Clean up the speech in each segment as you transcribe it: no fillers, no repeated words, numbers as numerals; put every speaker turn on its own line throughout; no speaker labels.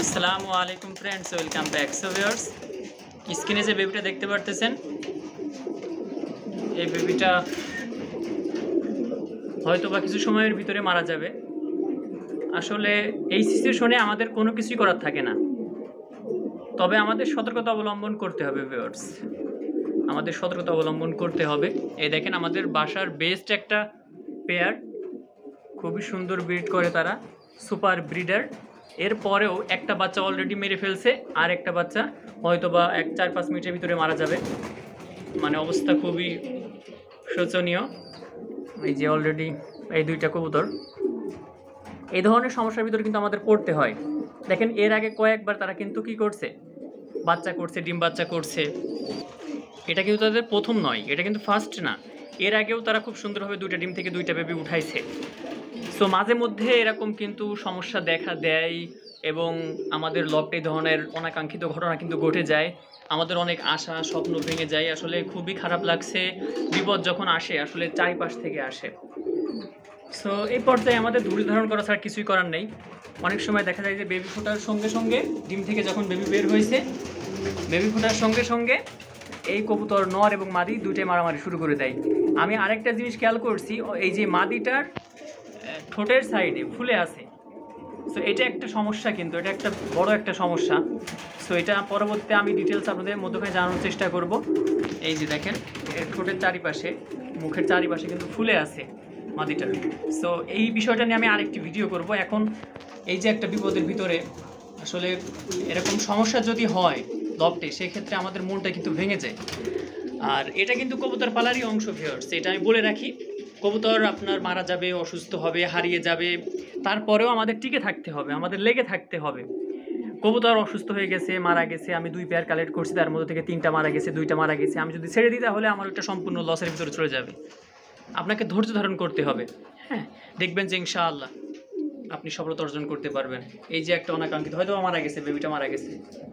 আসসালামু আলাইকুম friends, welcome back. So viewers, স্ক্রিনে যে বেবিটা দেখতে পারতেছেন, এই বেবিটা হয়তো বা কিছু সময়ের ভিতরে মারা যাবে। আসলে এই সিচুয়েশনে আমাদের কোনো কিছুই করার থাকে না, তবে আমাদের সতর্কতা অবলম্বন করতে হবে। ভিউয়ার্স, আমাদের সতর্কতা অবলম্বন করতে হবে। এই দেখেন, আমাদের বাসার বেস্ট একটা পেয়ার, খুবই সুন্দর ব্রিড করে তারা, সুপার ব্রিডার। এরপরেও একটা বাচ্চা অলরেডি মেরে ফেলছে, আর একটা বাচ্চা হয়তো বা 4-5 মিনিটের ভিতরে মারা যাবে। মানে অবস্থা খুবই শোচনীয়। এই যে অলরেডি এই দুইটা কবুতর, এই ধরনের সমস্যার ভিতরে কিন্তু আমাদের পড়তে হয়। দেখেন, এর আগে কয়েকবার তারা কিন্তু কি করছে, বাচ্চা করছে, ডিম বাচ্চা করছে। এটা কিন্তু তাদের প্রথম নয়, এটা কিন্তু ফার্স্ট না। এর আগেও তারা খুব সুন্দরভাবে দুইটা ডিম থেকে দুইটা বেবি উঠাইছে। সো মাঝে মধ্যে এরকম কিন্তু সমস্যা দেখা দেয় এবং আমাদের লফটে এই ধরনের অনাকাঙ্ক্ষিত ঘটনা কিন্তু ঘটে যায়। আমাদের অনেক আশা স্বপ্ন ভেঙে যায়। আসলে খুবই খারাপ লাগছে। বিপদ যখন আসে আসলে চারিপাশ থেকে আসে। সো এই পর্যায়ে আমাদের ধৈর্য ধারণ করা ছাড়া কিছুই করার নেই। অনেক সময় দেখা যায় যে বেবি ফোটার সঙ্গে সঙ্গে, ডিম থেকে যখন বেবি বের হয়েছে, বেবি ফোটার সঙ্গে সঙ্গে এই কবুতর নর এবং মাদি দুইটাই মারামারি শুরু করে দেয়। আমি আরেকটা জিনিস খেয়াল করছি, এই যে মাদিটার ঠোঁটের সাইডে ফুলে আছে। সো এটা একটা সমস্যা, কিন্তু এটা একটা বড় একটা সমস্যা। সো এটা পরবর্তীতে আমি ডিটেলস আপনাদের মধ্যখানে জানানোর চেষ্টা করব। এই যে দেখেন, ঠোঁটের চারিপাশে, মুখের চারিপাশে কিন্তু ফুলে আছে মাদিটার। সো এই বিষয়টা নিয়ে আমি আরেকটি ভিডিও করব। এখন এই যে একটা বিপদের ভিতরে আসলে এরকম সমস্যা যদি হয় লফটে, সেক্ষেত্রে আমাদের মনটা কিন্তু ভেঙে যায়। আর এটা কিন্তু কবুতর পালারই অংশ। ভিউয়ার্স, এটা আমি বলে রাখি, কবুতর আপনার মারা যাবে, অসুস্থ হবে, হারিয়ে যাবে, তারপরেও আমাদের টিকে থাকতে হবে, আমাদের লেগে থাকতে হবে। কবুতর অসুস্থ হয়ে গেছে, মারা গেছে, আমি 2 পেয়ার কালেক্ট করছি, তার মধ্যে থেকে 3টা মারা গেছে, 2টা মারা গেছে, আমি যদি ছেড়ে দিই তাহলে আমার ওইটা সম্পূর্ণ লসের ভিতরে চলে যাবে। আপনাকে ধৈর্য ধারণ করতে হবে। হ্যাঁ, দেখবেন যে ইনশাআল্লাহ আপনি সফলতা অর্জন করতে পারবেন। এই যে একটা অনাকাঙ্ক্ষিত হয়তো মারা গেছে, বেবিটা মারা গেছে,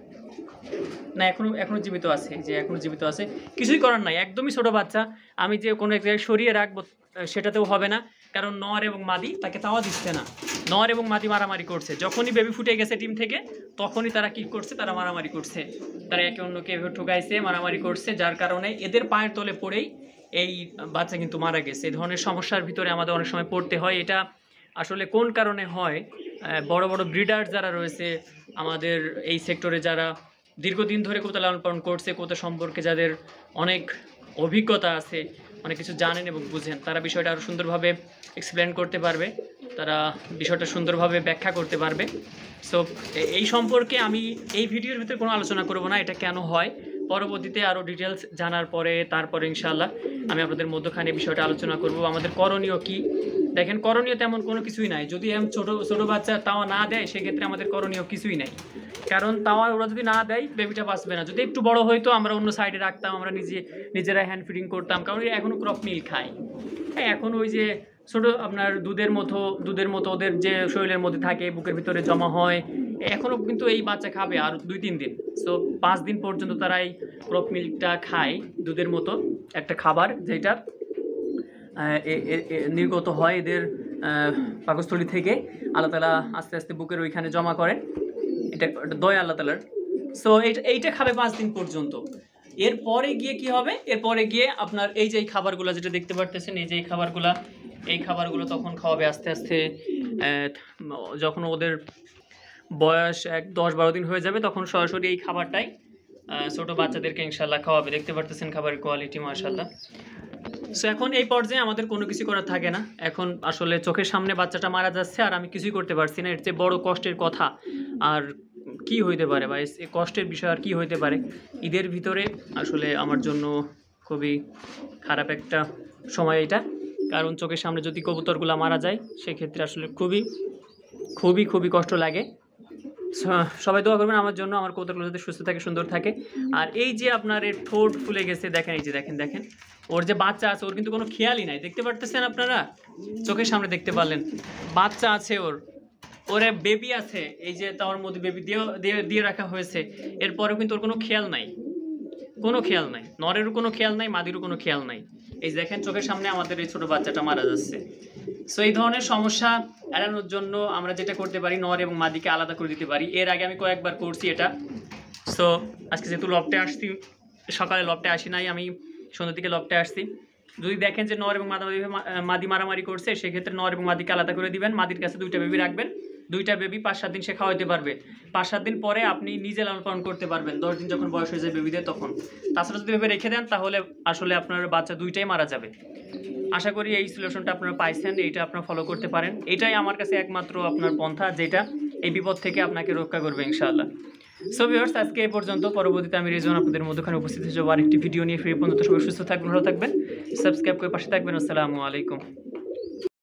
না এখনো জীবিত আছে, যে এখনো জীবিত আছে, কিছুই করার নাই, একদমই ছোট বাচ্চা। আমি যে কোনো এক জায়গায় সরিয়ে রাখবো সেটাতেও হবে না, কারণ নর এবং মাদি তাকে তাওয়া দিচ্ছে না। নর এবং মাদি মারামারি করছে, যখনই বেবি ফুটে গেছে ডিম থেকে, তখনই তারা কি করছে, তারা মারামারি করছে, তারা একে অন্যকে এভাবে ঠুকাইছে, মারামারি করছে, যার কারণে এদের পায়ের তলে পড়েই এই বাচ্চা কিন্তু মারা গেছে। এই ধরনের সমস্যার ভিতরে আমাদের অনেক সময় পড়তে হয়। এটা আসলে কোন কারণে হয়, বড় বড় ব্রিডার যারা রয়েছে আমাদের এই সেক্টরে, যারা দীর্ঘদিন ধরে কবুতর লালন পালন করছে, কবুতর সম্পর্কে যাদের অনেক অভিজ্ঞতা আছে, অনেক কিছু জানেন এবং বুঝেন, তারা বিষয়টা আরও সুন্দরভাবে এক্সপ্লেন করতে পারবে, তারা বিষয়টা সুন্দরভাবে ব্যাখ্যা করতে পারবে। সো এই সম্পর্কে আমি এই ভিডিওর ভিতরে কোনো আলোচনা করব না, এটা কেন হয় পরবর্তীতে আরও ডিটেলস জানার পরে তারপরে ইনশাআল্লাহ আমি আপনাদের মধ্যখানে বিষয়টা আলোচনা করব। আমাদের করণীয় কি? দেখেন, করণীয় তেমন কোনো কিছুই নাই। যদি ছোটো বাচ্চা তাওয়া না দেয়, সেক্ষেত্রে আমাদের করণীয় কিছুই নাই, কারণ তাওয়া ওরা যদি না দেয় বেবিটা বাঁচবে না। যদি একটু বড় হইতো, আমরা অন্য সাইডে রাখতাম, আমরা নিজেরা হ্যান্ড ফিডিং করতাম, কারণ এখনও ক্রপ মিল্ক খায়। হ্যাঁ, এখন ওই যে ছোটো আপনার দুধের মতো ওদের যে শরীরের মধ্যে থাকে, বুকের ভিতরে জমা হয়, এখনও কিন্তু এই বাচ্চা খাবে আর 2-3 দিন। সো 5 দিন পর্যন্ত তারা এই ক্রপ মিল্কটা খায়, দুধের মতো একটা খাবার, যেটা নির্গত হয় এদের পাকস্থলী থেকে। আল্লাহ তাআলা আস্তে আস্তে বুকের ওইখানে জমা করেন, এটা দয়া আল্লাহ তাআলার। সো এইটা খাবে 5 দিন পর্যন্ত। এরপরে গিয়ে কি হবে, এরপরে গিয়ে আপনার এই যে খাবারগুলো যেটা দেখতে পারতেছেন, এই যে এই খাবারগুলো তখন খাওয়াবে আস্তে আস্তে। যখন ওদের বয়স 10-12 দিন হয়ে যাবে, তখন সরাসরি এই খাবারটাই ছোটো বাচ্চাদেরকে ইনশাআল্লাহ খাওয়াবে। দেখতে পারতেছেন খাবারের কোয়ালিটি, মাশাআল্লাহ। সো এখন এই পর্যায়ে আমাদের কোনো কিছু করার থাকে না। এখন আসলে চোখের সামনে বাচ্চাটা মারা যাচ্ছে আর আমি কিছুই করতে পারছি না। এর চেয়ে বড় কষ্টের কথা আর কি হইতে পারে, বা এই কষ্টের বিষয় আর কি হইতে পারে। ঈদের ভিতরে আসলে আমার জন্য খুবই খারাপ একটা সময় এটা, কারণ চোখের সামনে যদি কবুতরগুলো মারা যায়, সেক্ষেত্রে আসলে খুবই খুবই খুবই কষ্ট লাগে। সবাই দোয়া করবেন আমার জন্য, আমার কবুতরগুলো যাতে সুস্থ থাকে, সুন্দর থাকে। আর এই যে আপনার এর ঠোঁট ফুলে গেছে, দেখেন, এই যে দেখেন ওর যে বাচ্চা আছে, ওর কিন্তু কোনো খেয়ালই নাই। দেখতে পারতেছেন আপনারা, চোখের সামনে দেখতে পারলেন, বাচ্চা আছে ওর বেবি আছে, এই যে তার মধ্যে বেবি দিয়ে রাখা হয়েছে, এরপরেও কিন্তু ওর কোনো খেয়াল নাই, নরেরও কোনো খেয়াল নাই, মাদিরও কোনো খেয়াল নাই। এই দেখেন, চোখের সামনে আমাদের এই ছোটো বাচ্চাটা মারা যাচ্ছে। সো এই ধরনের সমস্যা এড়ানোর জন্য আমরা যেটা করতে পারি, নর এবং মাদিকে আলাদা করে দিতে পারি। এর আগে আমি কয়েকবার করছি এটা। সো আজকে যেহেতু লফটে আসছি, সকালে লফটে আসি নাই, আমি সন্ধ্যার দিকে লফটে আসছি। যদি দেখেন যে নর এবং মাদি মারামারি করছে, সেক্ষেত্রে নর এবং মাদিকে আলাদা করে দিবেন। মাদির কাছে 2টা বেবি রাখবেন, 2টা বেবি 5-7 দিন সে খাওয়াইতে পারবে। 5-7 দিন পরে আপনি নিজে লালন পালন করতে পারবেন, 10 দিন যখন বয়স হয়ে যায় বেবিদের তখন। তাছাড়া যদি ভেবে রেখে দেন তাহলে আসলে আপনার বাচ্চা 2টাই মারা যাবে। আশা করি এই সলিউশনটা আপনারা পাইছেন, এইটা আপনারা ফলো করতে পারেন। এটাই আমার কাছে একমাত্র আপনার পন্থা, যেটা এই বিপদ থেকে আপনাকে রক্ষা করবে ইনশাআল্লাহ। সো ভিউয়ার্স, আজকে এই পর্যন্ত। পরবর্তীতে আমি রিজন আপনাদের মধ্যখানে উপস্থিত হয়ে যাবো আরেকটি ভিডিও নিয়ে। ফিরে পর্যন্ত সবাই সুস্থ থাকবেন, ভালো থাকবেন, সাবস্ক্রাইব করে পাশে থাকবেন। আসসালামু আলাইকুম।